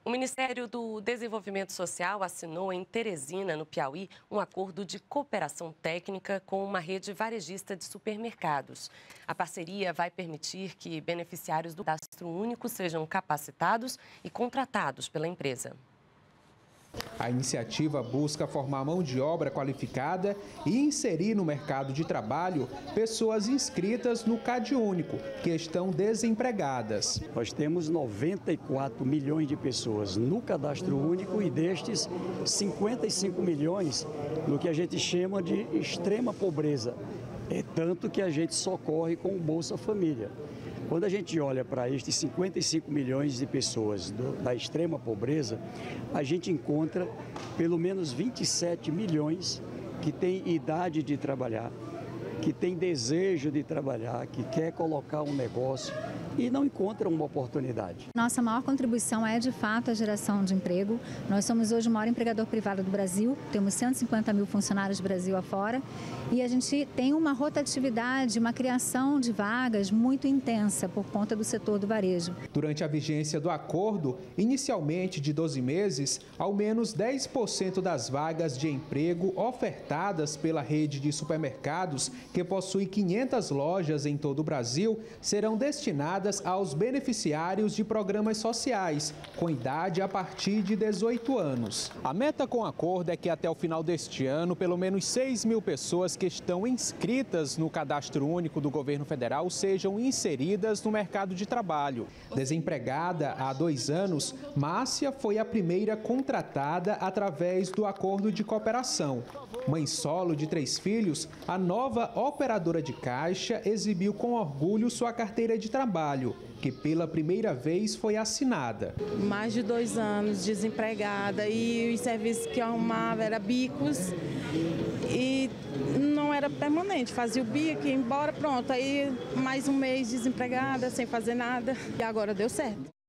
O Ministério do Desenvolvimento Social assinou em Teresina, no Piauí, um acordo de cooperação técnica com uma rede varejista de supermercados. A parceria vai permitir que beneficiários do Cadastro Único sejam capacitados e contratados pela empresa. A iniciativa busca formar mão de obra qualificada e inserir no mercado de trabalho pessoas inscritas no CadÚnico, que estão desempregadas. Nós temos 94 milhões de pessoas no Cadastro Único e destes 55 milhões no que a gente chama de extrema pobreza. É tanto que a gente socorre com o Bolsa Família. Quando a gente olha para estes 55 milhões de pessoas da extrema pobreza, a gente encontra pelo menos 27 milhões que têm idade de trabalhar, que têm desejo de trabalhar, que quer colocar um negócio e não encontram uma oportunidade. Nossa maior contribuição é, de fato, a geração de emprego. Nós somos hoje o maior empregador privado do Brasil, temos 150 mil funcionários Brasil afora e a gente tem uma rotatividade, uma criação de vagas muito intensa por conta do setor do varejo. Durante a vigência do acordo, inicialmente de 12 meses, ao menos 10% das vagas de emprego ofertadas pela rede de supermercados, que possui 500 lojas em todo o Brasil, serão destinadas aos beneficiários de programas sociais, com idade a partir de 18 anos. A meta com o acordo é que até o final deste ano, pelo menos 6 mil pessoas que estão inscritas no Cadastro Único do Governo Federal sejam inseridas no mercado de trabalho. Desempregada há 2 anos, Márcia foi a primeira contratada através do acordo de cooperação. Mãe solo de 3 filhos, a nova operadora de caixa exibiu com orgulho sua carteira de trabalho, que pela primeira vez foi assinada. Mais de 2 anos desempregada e os serviços que eu arrumava eram bicos e não era permanente. Fazia o bico, ia embora, pronto. Aí mais um mês desempregada, sem fazer nada e agora deu certo.